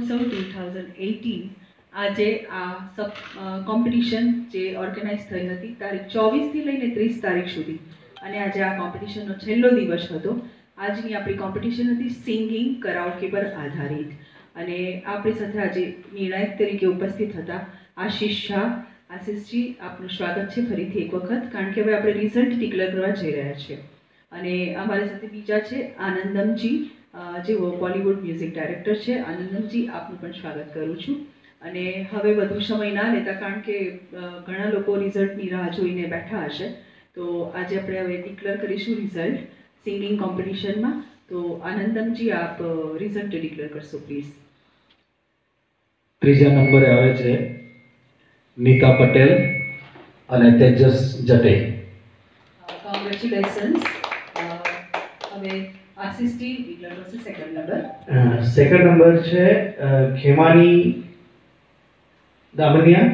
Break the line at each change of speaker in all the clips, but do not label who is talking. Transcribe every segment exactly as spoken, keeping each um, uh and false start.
રંગોત્સવ two thousand eighteen આજે આ સબ competition જે ઓર્ગેનાઇઝ થઈ હતી તારીખ ચોવીસથી લઈને ત્રીસ તારીખ સુધી, અને આજે આ કોમ્પિટિશનનો છેલ્લો દિવસ હતો. આજની આપણી કોમ્પિટિશન હતી સિંગિંગ કરાઓકે પર આધારિત, અને આપણી સાથે આજે નિર્ણાયક તરીકે ઉપસ્થિત હતા આશીષ શાહ. આશીષજી, આપનું સ્વાગત છે ફરીથી એક વખત, કારણ કે હવે આપણે રિઝલ્ટ ડિક્લેર કરવા જઈ રહ્યા છીએ. અને અમારી સાથે બીજા છે આનંદમજી, જેઓ બોલિવૂડ મ્યુઝિક ડાયરેક્ટર છે. આનંદમજી, આપનું પણ સ્વાગત કરું છું. અને હવે વધુ સમય ના લેતા, કારણ કે ઘણા લોકો રિઝલ્ટની રાહ જોઈને બેઠા હશે, તો આજે આપણે હવે ડિક્લેર કરીશું રિઝલ્ટ સિંગિંગ કોમ્પિટિશનમાં. તો આનંદમજી, આપ રિઝલ્ટ ડિક્લેર કરશો પ્લીઝ.
ત્રીજા નંબરે આવે છે નીતા પટેલ અને તેજસ જટે.
કોંગ્રેચ્યુલેશન્સ. હવે આશીષજી ડિક્લેર કરશે સેકન્ડ નંબર.
સેકન્ડ નંબર છે ખેમાની દામનિયા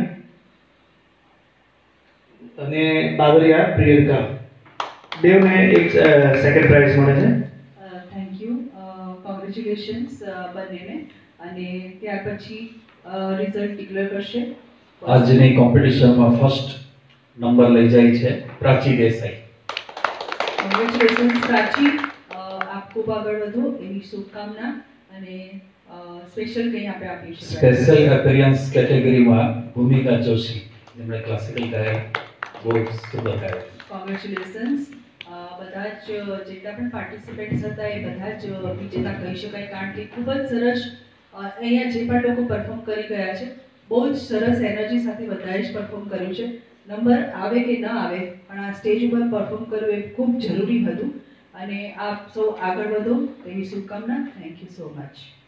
અને બાબરિયા પ્રિયંકા. બેવને એક સેકન્ડ પ્રાઇઝ મળે છે.
Thank you. કોંગ્રેચ્યુલેશન્સ બંનેને. અને ત્યાર પછી રિઝલ્ટ ડિક્લેર કરશે.
આજની કોમ્પિટિશનમાં ફર્સ્ટ નંબર લઈ જાય છે પ્રાચી દેસાઈ.
કોંગ્રેચ્યુલેશન્સ પ્રાચી. આપ ખૂબ આગળ વધો એવી શુભકામના. અને સ્પેશિયલ કંઈ આપણે આપી શકીએ?
સ્પેશિયલ એપિયરન્સ કેટેગરીમાં ભૂમિકા જોશી, જેમણે ક્લાસિકલ ગાયન બહુ સુંદર ગાયું.
કોંગ્રેચ્યુલેશન્સ. બધા જ જેટલા પણ પાર્ટિસિપેન્ટ્સ હતા એ બધા જ વિજેતા કહી શકાય, કારણ કે ખૂબ જ સરસ અહીંયા જે પણ લોકો પરફોર્મ કરી ગયા છે, બહુ જ સરસ એનર્જી સાથે બધાએ જ પરફોર્મ કર્યું છે. નંબર આવે કે ન આવે, પણ આ સ્ટેજ ઉપર પરફોર્મ કરવું એ ખૂબ જરૂરી હતું. અને આપ સૌ આગળ વધો એવી શુભકામના. Thank you so much.